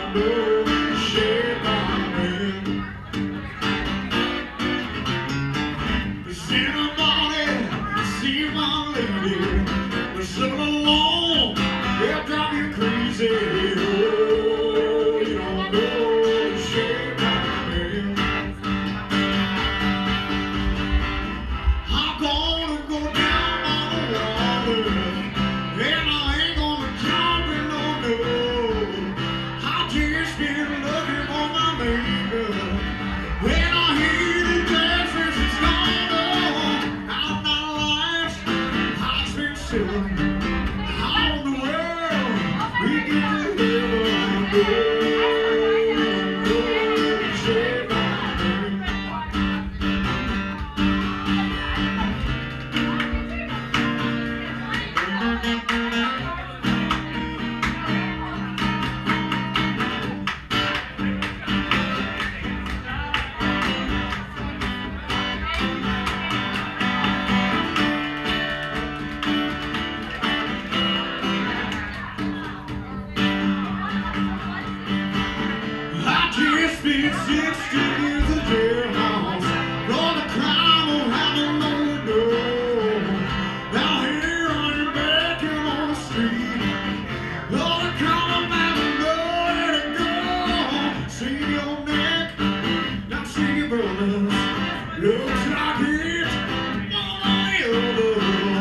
Spent 60 years in jailhouse, for the crime of having no door. Now here on your back, you're on the street. Lord, I'm coming back with nowhere to go. See your neck, now see your brothers. Looks like it's one or the other.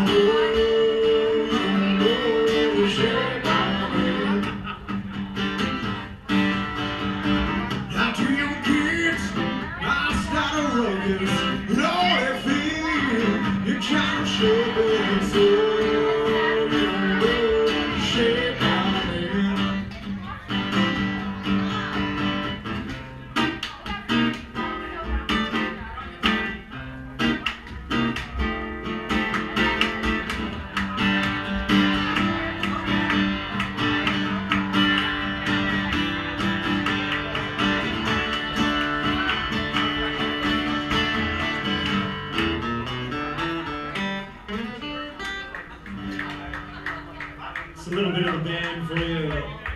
Shake my hand. To your kids, I started rugged. Lord, I feel you kind of sugar, so you shake my hand. A little bit of the band for you.